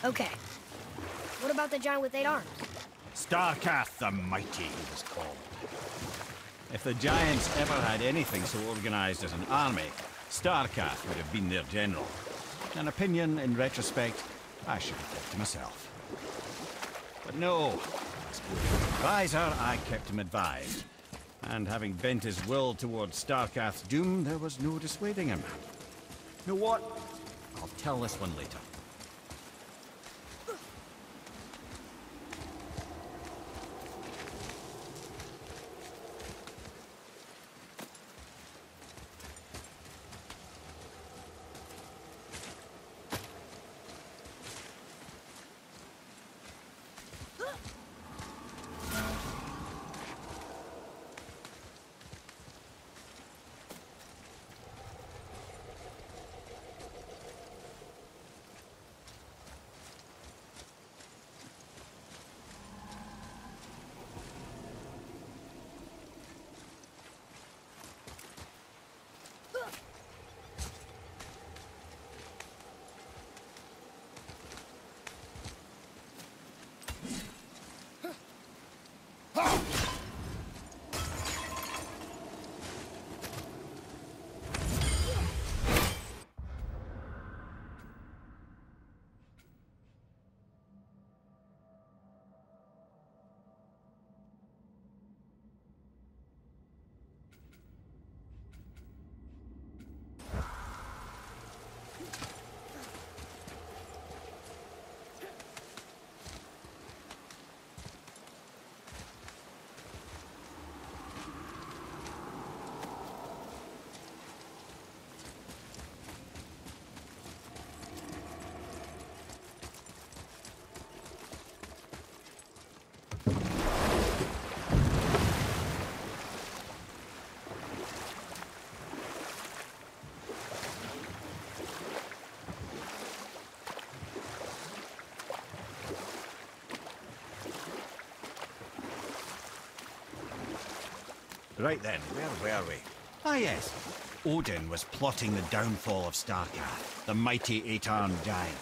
Okay. What about the giant with 8 arms? Starkath the Mighty, he was called. If the Giants ever had anything so organized as an army, Starkath would have been their general. An opinion, in retrospect, I should have kept to myself. But no, as advisor, I kept him advised. And having bent his will towards Starkath's doom, there was no dissuading him. You know what? I'll tell this one later. Right then, where were we? Ah yes, Odin was plotting the downfall of Starkath, the mighty 8-armed giant.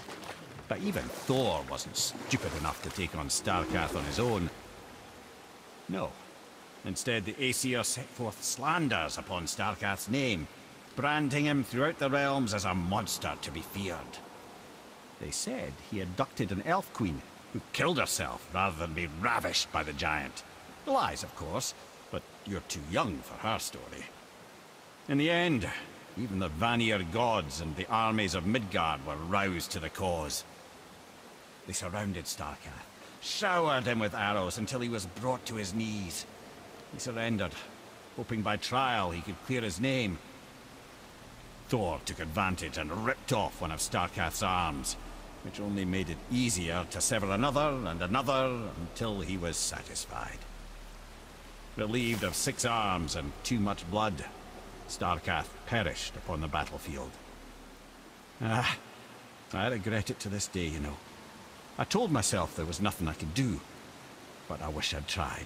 But even Thor wasn't stupid enough to take on Starkath on his own. No. Instead, the Aesir set forth slanders upon Starkath's name, branding him throughout the realms as a monster to be feared. They said he abducted an elf queen who killed herself rather than be ravished by the giant. Lies, of course, but you're too young for her story. In the end, even the Vanir gods and the armies of Midgard were roused to the cause. They surrounded Starkath, showered him with arrows until he was brought to his knees. He surrendered, hoping by trial he could clear his name. Thor took advantage and ripped off one of Starkath's arms, which only made it easier to sever another and another until he was satisfied. Relieved of 6 arms and too much blood, Starkath perished upon the battlefield. I regret it to this day, you know. I told myself there was nothing I could do, but I wish I'd tried.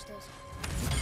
breakfast is.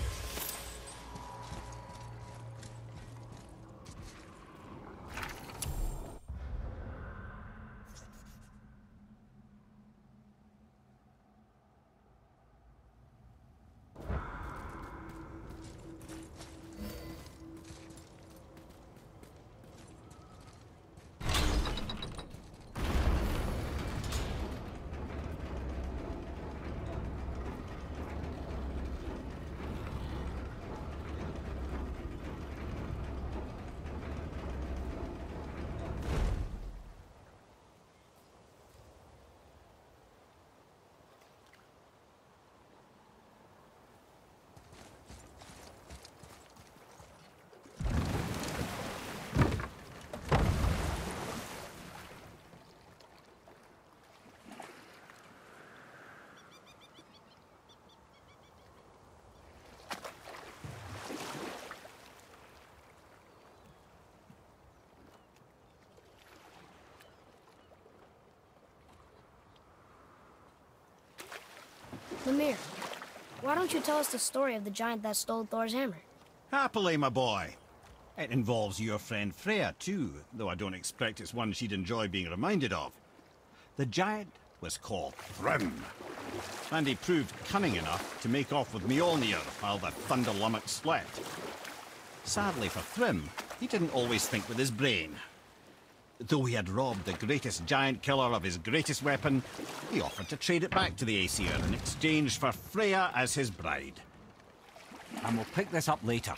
Mimir, why don't you tell us the story of the giant that stole Thor's hammer? Happily, my boy. It involves your friend Freya, too, though I don't expect it's one she'd enjoy being reminded of. The giant was called Thrym, and he proved cunning enough to make off with Mjolnir while the Thunder Lummox slept. Sadly for Thrym, he didn't always think with his brain. Though he had robbed the greatest giant killer of his greatest weapon, he offered to trade it back to the Aesir in exchange for Freya as his bride. And we'll pick this up later.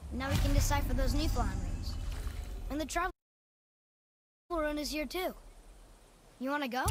Now we can decipher those Niflheim runes. And the travel rune is here too. You wanna go?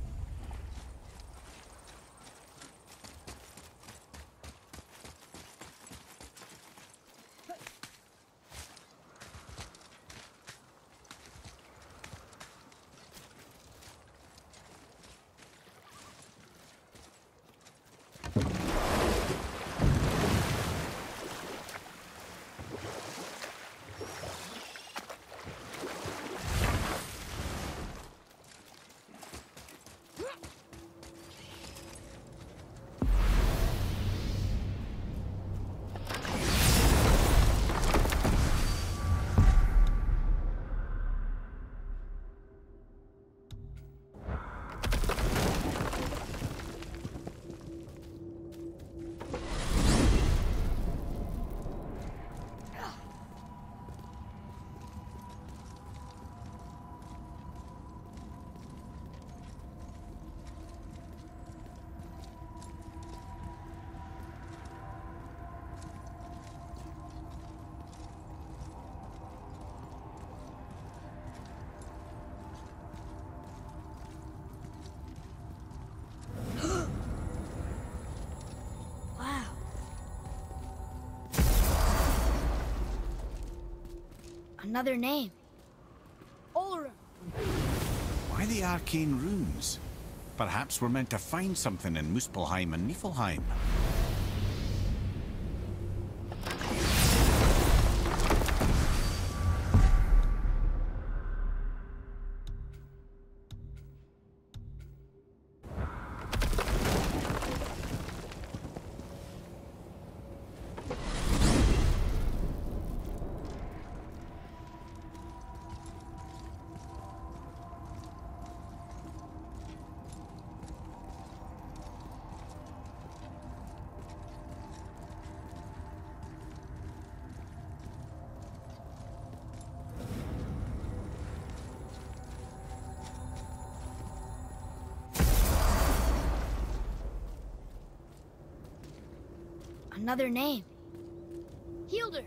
Another name. Olorun. Why the arcane runes? Perhaps we're meant to find something in Muspelheim and Niflheim. Another name. Hildur.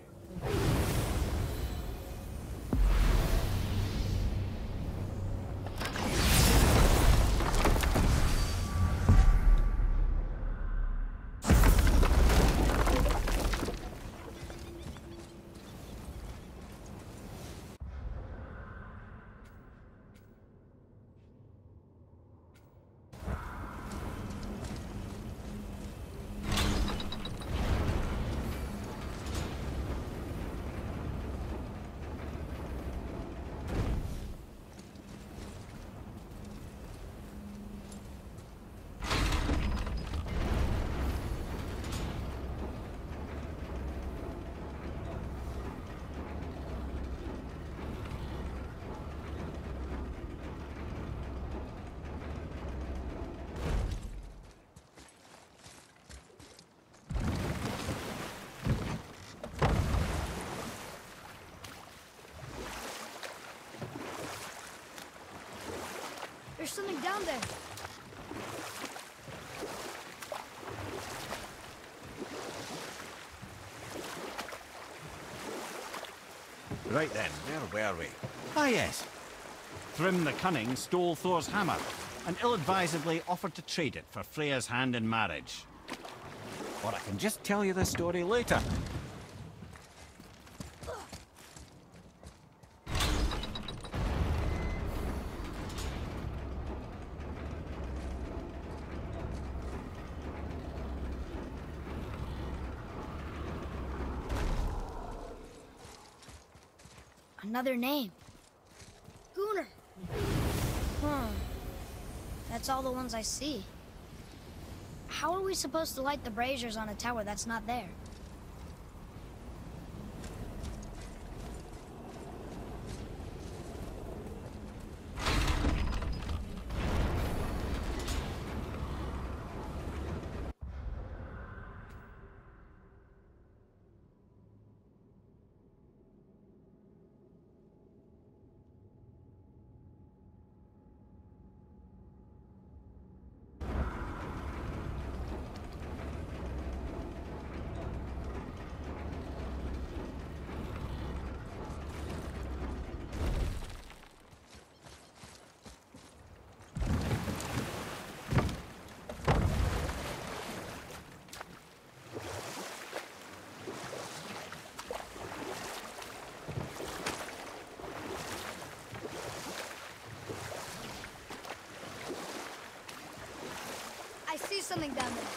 There's something down there. Right then, where were we? Ah yes. Thrym the Cunning stole Thor's hammer, and ill-advisedly offered to trade it for Freya's hand in marriage. Or I can just tell you the story later. Another name. Gunnar. That's all the ones I see. How are we supposed to light the braziers on a tower that's not there? something down there.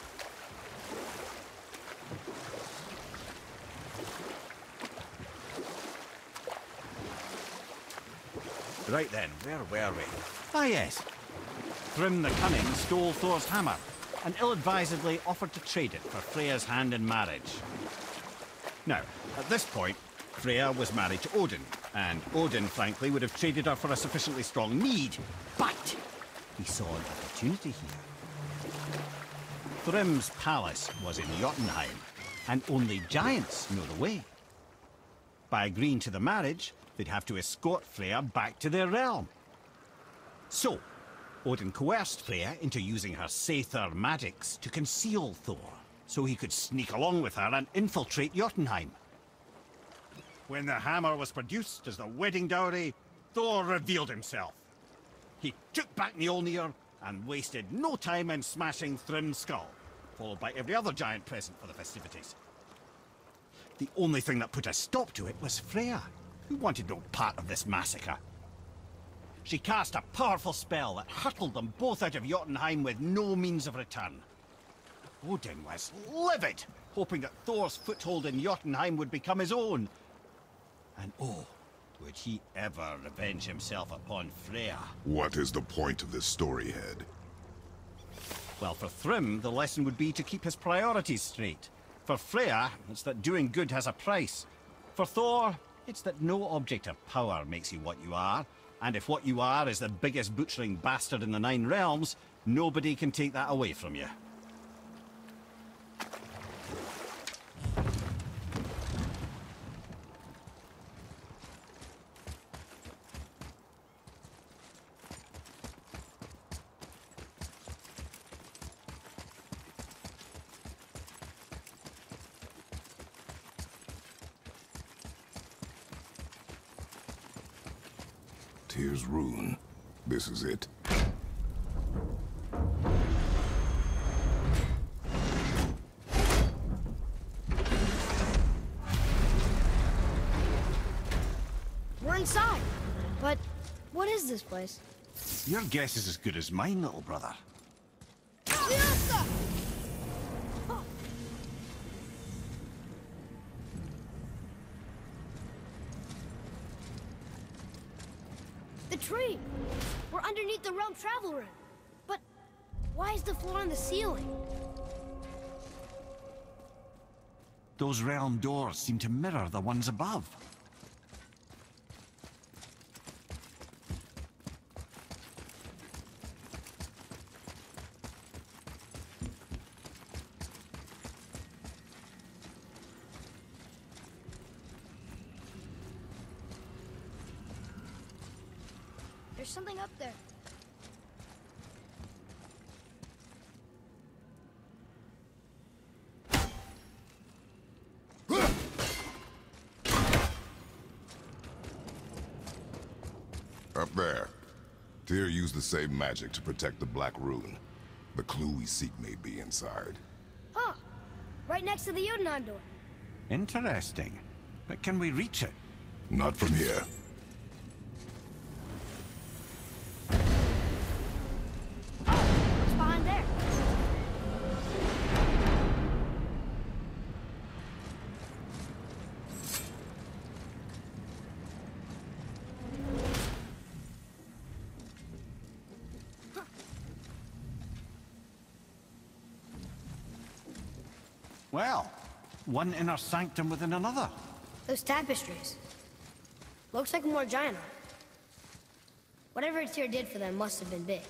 Right then, where were we? Ah yes. Thrym the Cunning stole Thor's hammer, and ill-advisedly offered to trade it for Freya's hand in marriage. Now, at this point, Freya was married to Odin, and Odin, frankly, would have traded her for a sufficiently strong need, but he saw an opportunity here. Thrym's palace was in Jotunheim, and only giants know the way. By agreeing to the marriage, they'd have to escort Freya back to their realm. So, Odin coerced Freya into using her Seithar magics to conceal Thor, so he could sneak along with her and infiltrate Jotunheim. When the hammer was produced as the wedding dowry, Thor revealed himself. He took back Mjolnir and wasted no time in smashing Thrym's skull, followed by every other giant present for the festivities. The only thing that put a stop to it was Freya, who wanted no part of this massacre. She cast a powerful spell that hurtled them both out of Jotunheim with no means of return. Odin was livid, hoping that Thor's foothold in Jotunheim would become his own. And oh, would he ever revenge himself upon Freya? What is the point of this story, Head? Well, for Thrym, the lesson would be to keep his priorities straight. For Freya, it's that doing good has a price. For Thor, it's that no object of power makes you what you are, and if what you are is the biggest butchering bastard in the Nine Realms, nobody can take that away from you. Tyr's Rune. This is it. We're inside. But what is this place? Your guess is as good as mine, little brother. Liosta! Oh. The tree! We're underneath the realm travel room. But why is the floor on the ceiling? Those realm doors seem to mirror the ones above. There's something up there. Up there. Tyr used the same magic to protect the Black Rune. The clue we seek may be inside. Huh. Right next to the Jotunheim door. Interesting. But can we reach it? Not from here. What's behind there? Well, one inner sanctum within another. Those tapestries. Looks like more giant art. Whatever Tyr did for them must have been big.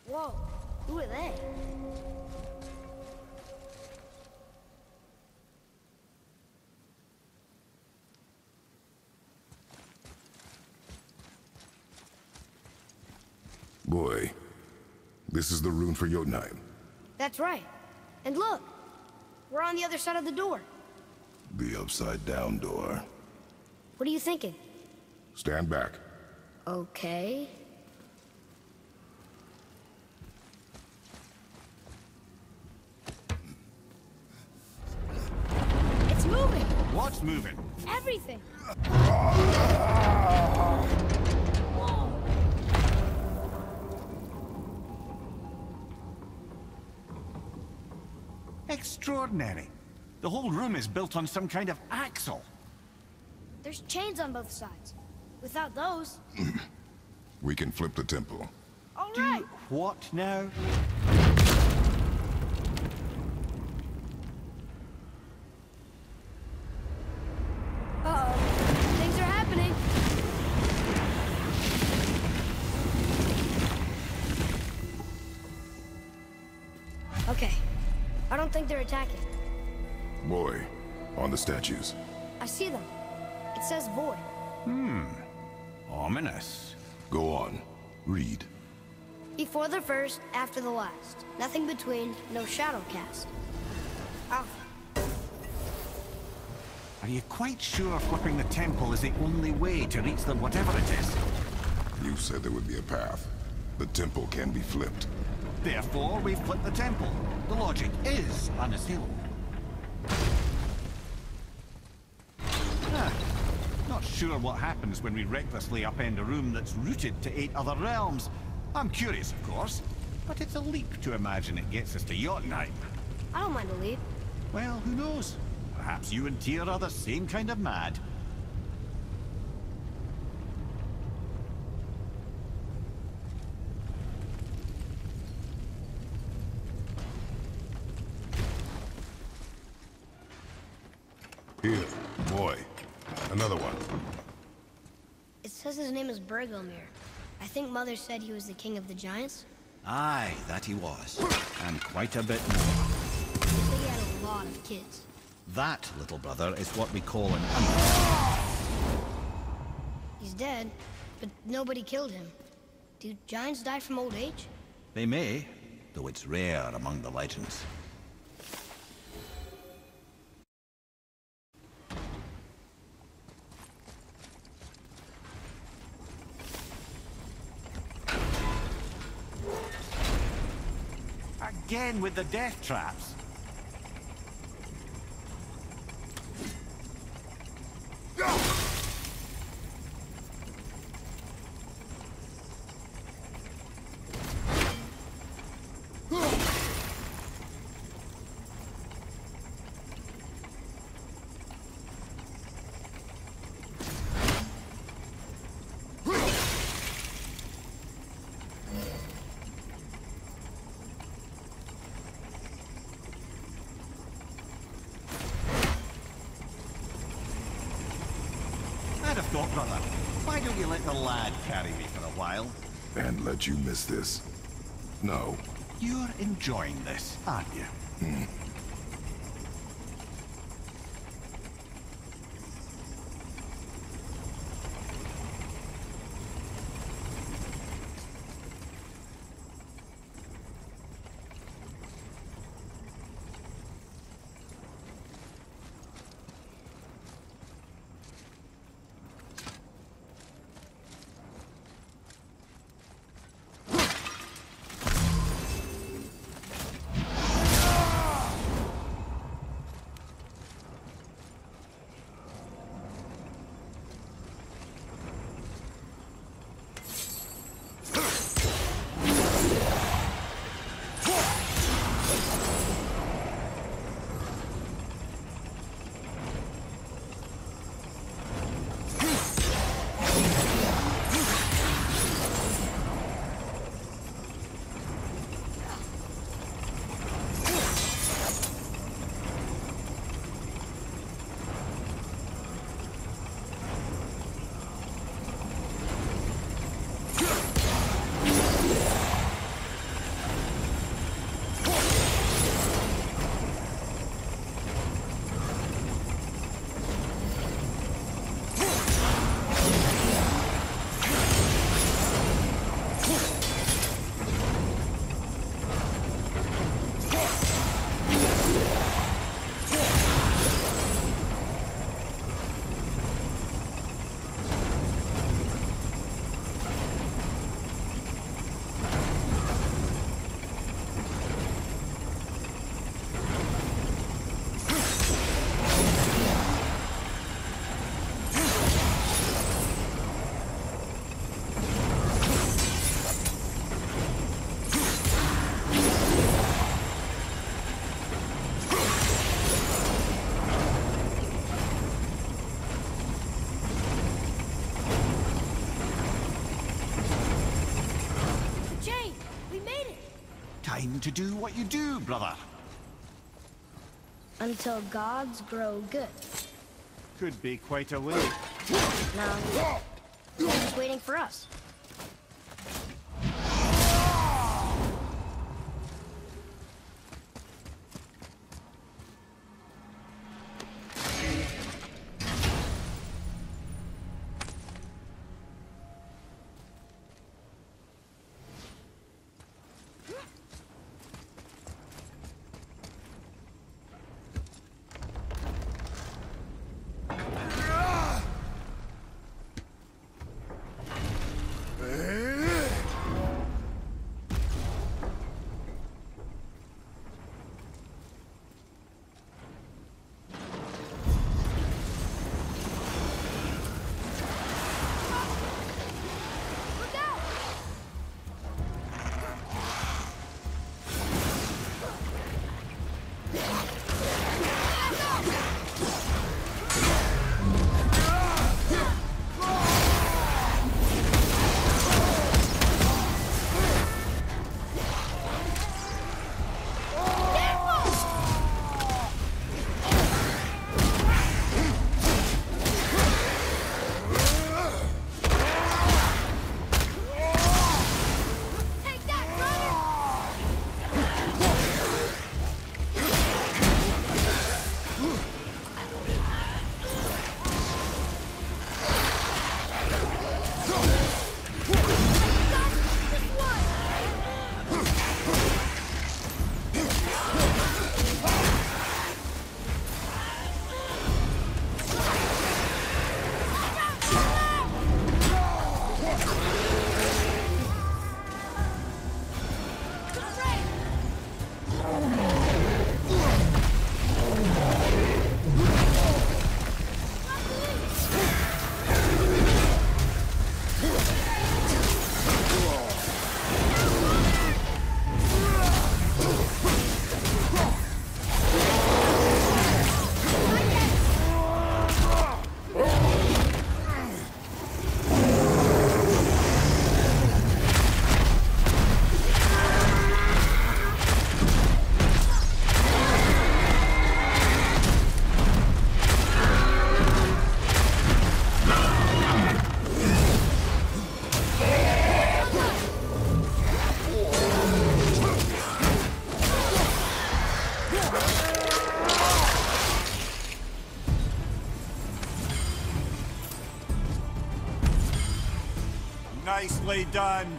Whoa, who are they? Boy, this is the rune for Jotunheim. That's right. And look, we're on the other side of the door. The upside-down door. What are you thinking? Stand back. Okay. It's moving! What's moving? Everything! Extraordinary. The whole room is built on some kind of axle. There's chains on both sides. Without those... We can flip the temple. All right! What now? Uh-oh. Things are happening. Okay. I don't think they're attacking. Boy, on the statues. I see them. It says void. Ominous. Go on. Read. Before the first, after the last. Nothing between, no shadow cast. Alpha. Are you quite sure flipping the temple is the only way to reach them, whatever it is? You said there would be a path. The temple can be flipped. Therefore, we flip the temple. The logic is unassailable. Not sure what happens when we recklessly upend a room that's rooted to 8 other realms. I'm curious, of course, but it's a leap to imagine it gets us to Jotunheim. I don't mind a leap. Well, who knows? Perhaps you and Tyr are the same kind of mad. Here, boy. Another one. It says his name is Bergelmir. I think Mother said he was the king of the giants. Aye, that he was. And quite a bit more. I think he had a lot of kids. That, little brother, is what we call an He's dead, but nobody killed him. Do giants die from old age? They may, though it's rare among the legends. Again with the death traps. I'd have thought, brother, why don't you let the lad carry me for a while? And let you miss this. No. You're enjoying this, aren't you? time to do what you do, brother. Until gods grow good. Could be quite a wait. No, they're just waiting for us. Nicely done.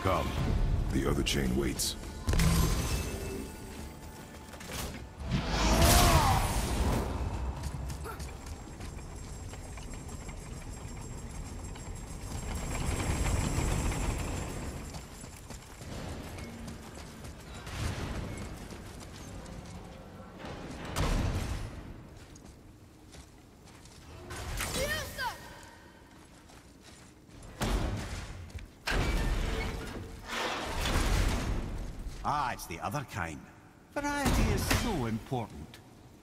Come. The other chain waits. Ah, it's the other kind. Variety is so important.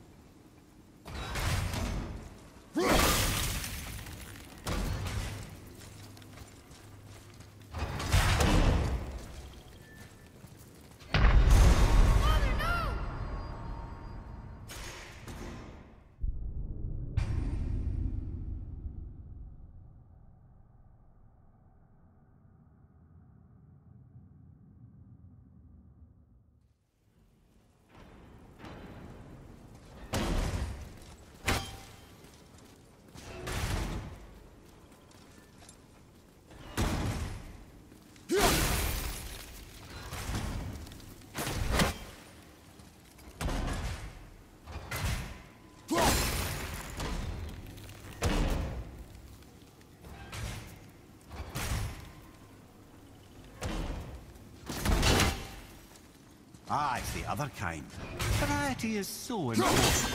Ah, it's the other kind. Variety is so important.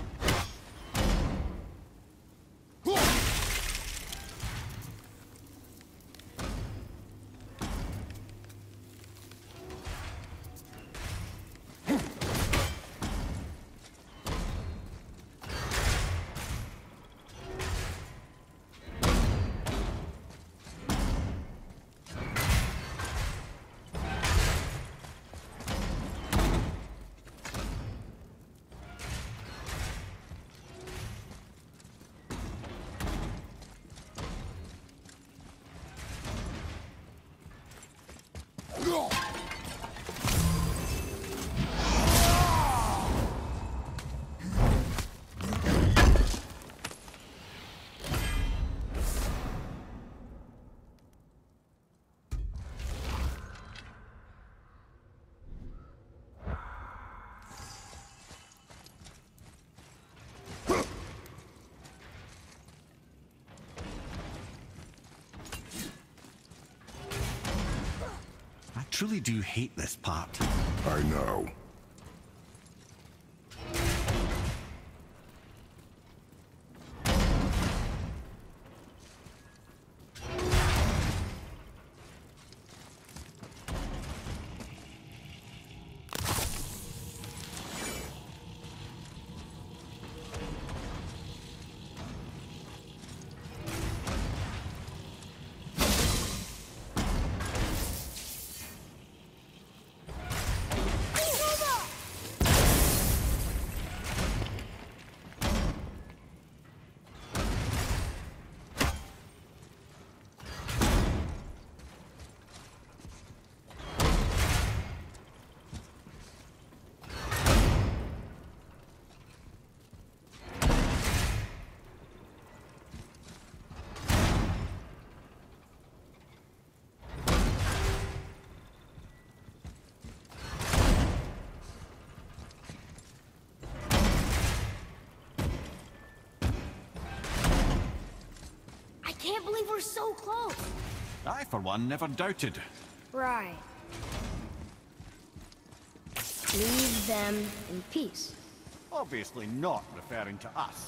I truly do hate this part. I know. I can't believe we're so close. I, for one, never doubted. Right. Leave them in peace. Obviously not referring to us.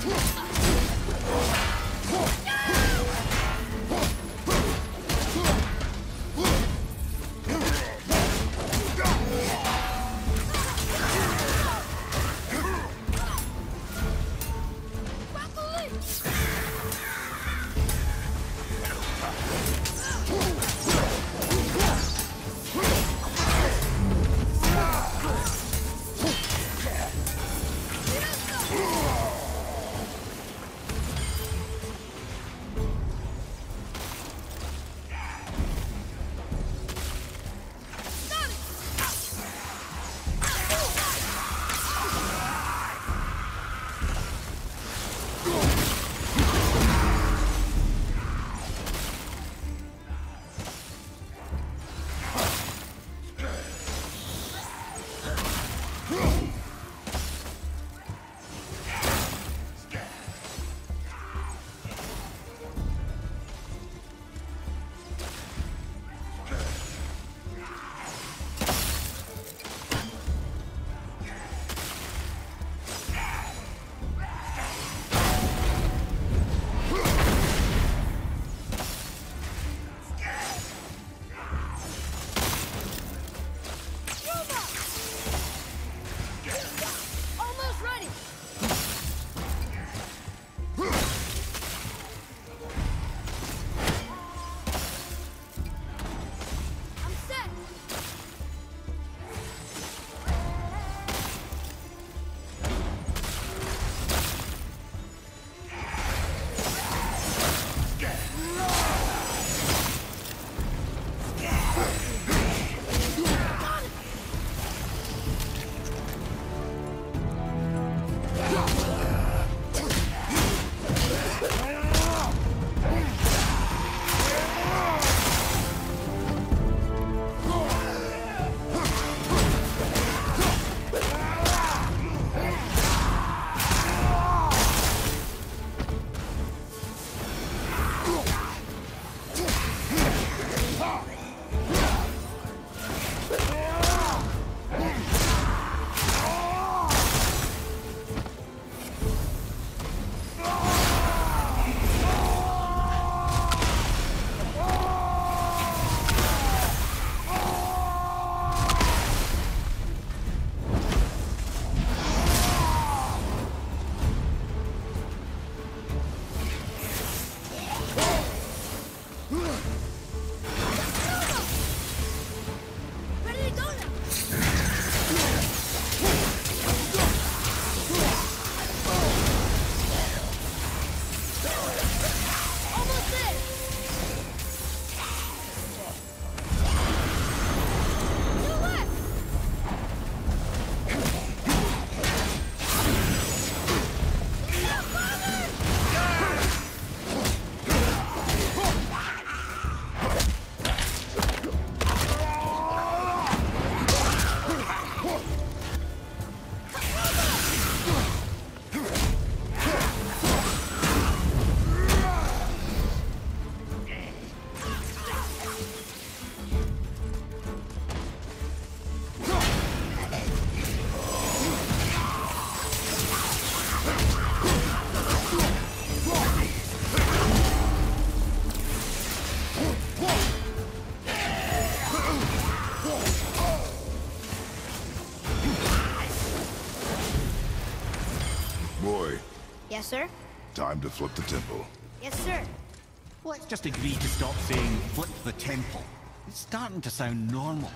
Yes, sir? Time to flip the temple. Yes, sir. Let's just agree to stop saying flip the temple. It's starting to sound normal.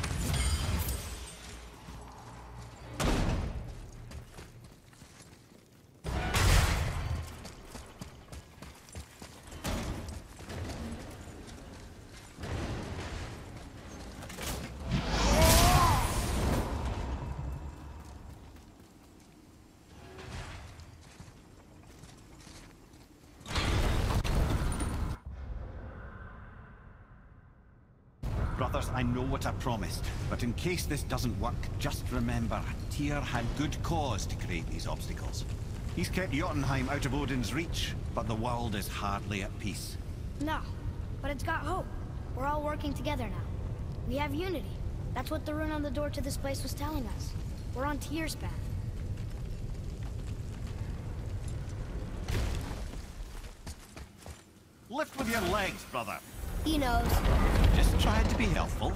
Brothers, I know what I promised, but in case this doesn't work, just remember, Tyr had good cause to create these obstacles. He's kept Jotunheim out of Odin's reach, but the world is hardly at peace. No, but it's got hope. We're all working together now. We have unity. That's what the rune on the door to this place was telling us. We're on Tyr's path. Lift with your legs, brother. He knows. Just trying to be helpful.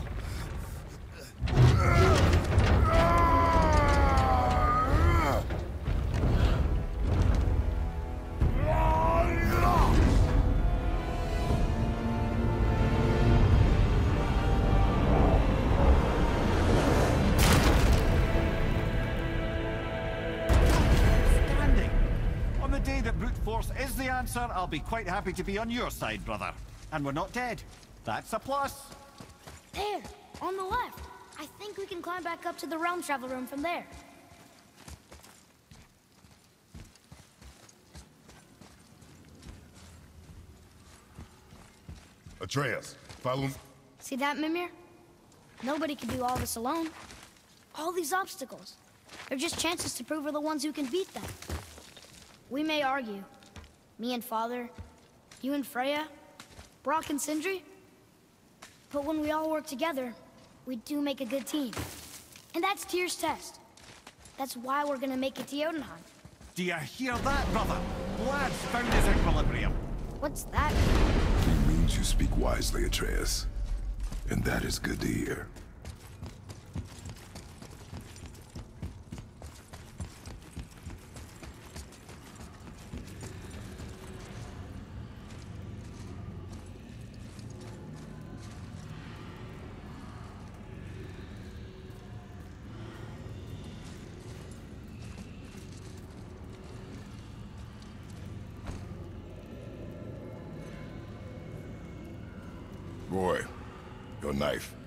Standing. On the day that brute force is the answer, I'll be quite happy to be on your side, brother. And we're not dead. That's a plus. There, on the left. I think we can climb back up to the realm travel room from there. Atreus, follow me. See that, Mimir? Nobody can do all this alone. All these obstacles. They're just chances to prove we're the ones who can beat them. We may argue. Me and Father, you and Freya, Brock and Sindri. But when we all work together, we do make a good team. And that's Tyr's test. That's why we're gonna make it to Jotunheim. Do you hear that, brother? Lad's found his equilibrium. What's that? He means you speak wisely, Atreus. And that is good to hear. Boy, your knife.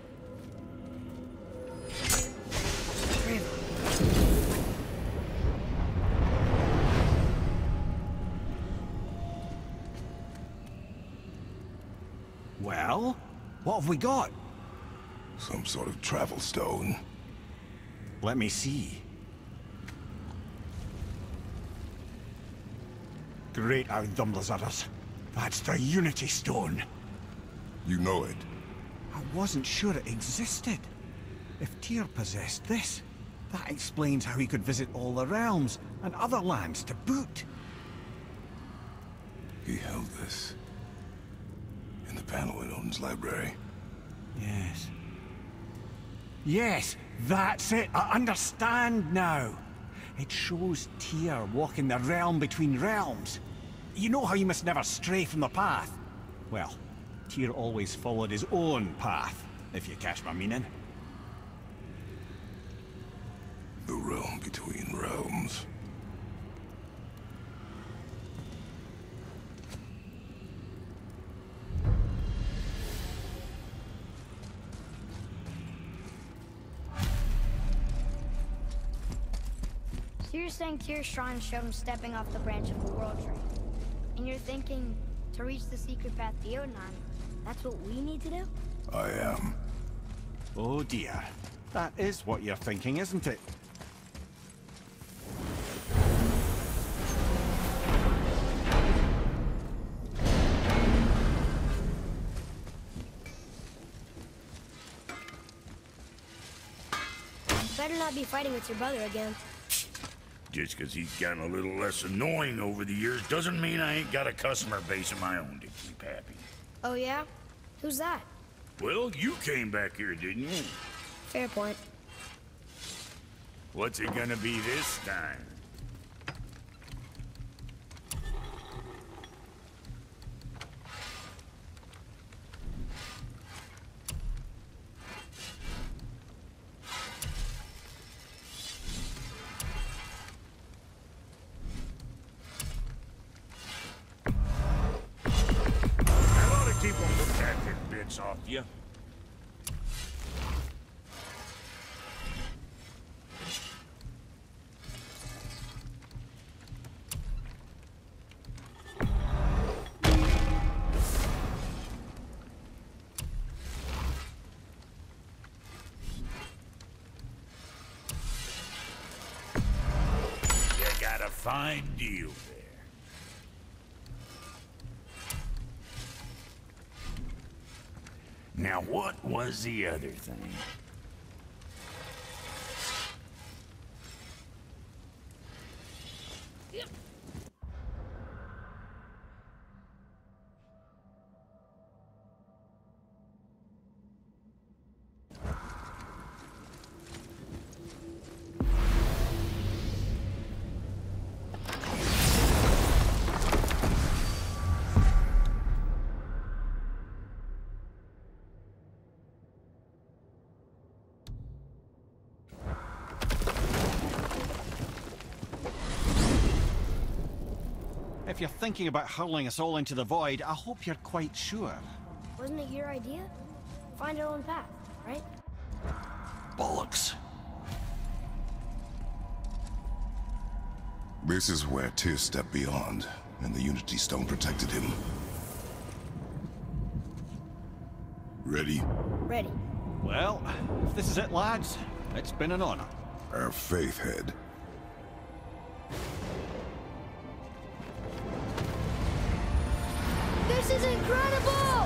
Well, what have we got? Some sort of travel stone. Let me see. Great Audumlazaras. That's the Unity Stone. You know it. I wasn't sure it existed. If Tyr possessed this, that explains how he could visit all the realms and other lands to boot. He held this in the panel in Odin's library. Yes. Yes, that's it. I understand now. It shows Tyr walking the realm between realms. You know how you must never stray from the path? Well, Tyr always followed his own path, if you catch my meaning. The realm between realms. So you're saying Tyr's shrine showed him stepping off the branch of the World Tree. And you're thinking, to reach the secret path to Jotunheim, that's what we need to do? I am. Oh dear. That is what you're thinking, isn't it? Better not be fighting with your brother again. Just 'cause he's gotten a little less annoying over the years doesn't mean I ain't got a customer base of my own to keep happy. Oh yeah? Who's that? Well, you came back here, didn't you? Fair point. What's it gonna be this time? Keep on the tactic bits off you. You got a fine deal there. Now, what was the other thing? If you're thinking about hurling us all into the void, I hope you're quite sure. Wasn't it your idea? Find our own path, right? Bollocks. This is where Tyr stepped beyond, and the Unity Stone protected him. Ready? Ready. Well, if this is it, lads, it's been an honor. Our faith head. This is incredible!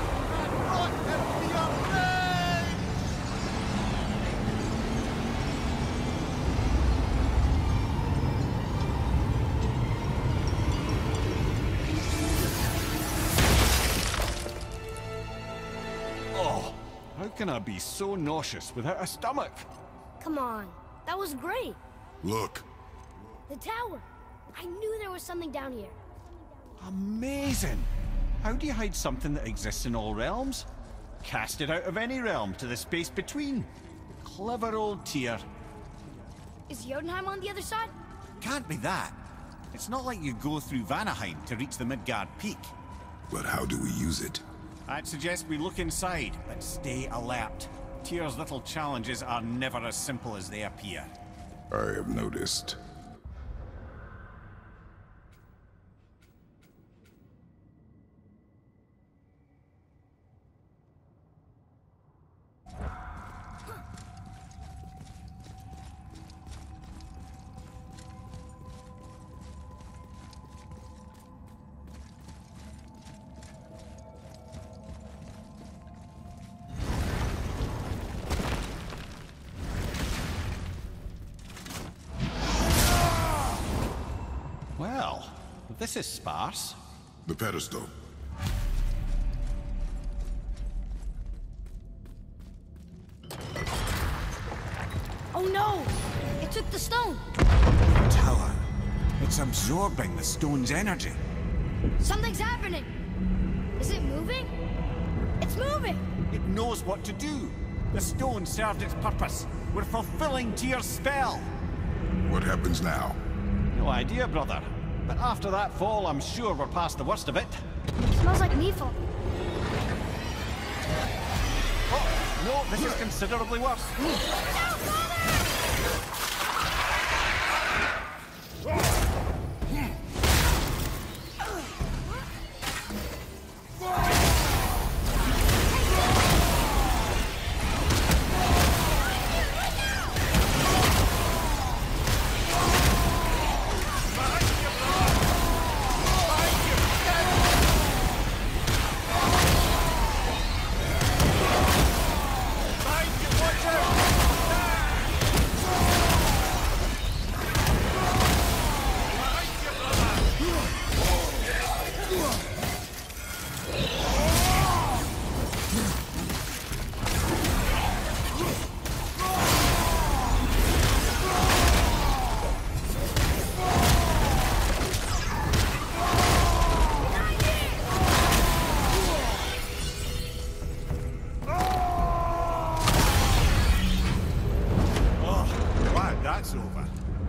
Oh, how can I be so nauseous without a stomach? Come on, that was great. Look. The tower. I knew there was something down here. Amazing! How do you hide something that exists in all realms? Cast it out of any realm to the space between. Clever old Tyr. Is Jotunheim on the other side? Can't be that. It's not like you go through Vanaheim to reach the Midgard Peak. But how do we use it? I'd suggest we look inside, but stay alert. Tyr's little challenges are never as simple as they appear. I have noticed. Well, this is sparse. The pedestal. Oh no! It took the stone! Tower. It's absorbing the stone's energy. Something's happening! Is it moving? It's moving! It knows what to do. The stone served its purpose. We're fulfilling Tyr's spell. What happens now? No idea, brother. But after that fall, I'm sure we're past the worst of it. Smells like Nifl. Oh, no, this is considerably worse. That's over.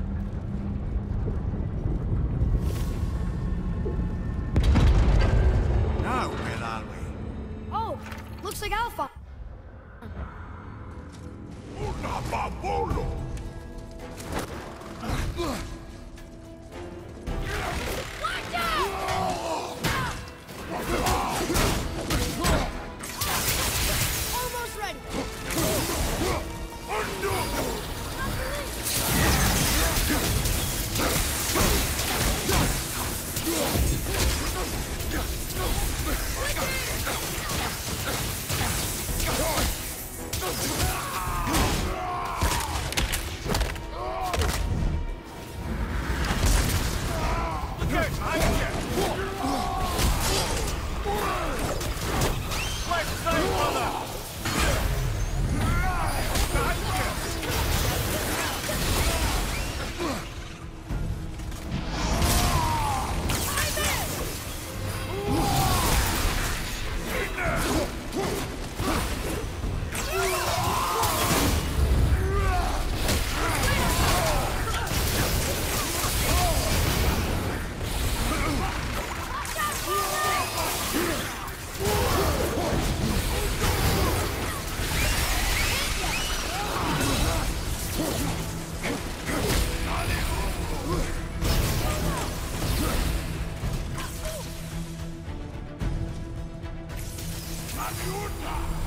Now, where are we? Oh, looks like Alpha. Watch out! Almost ready. your time!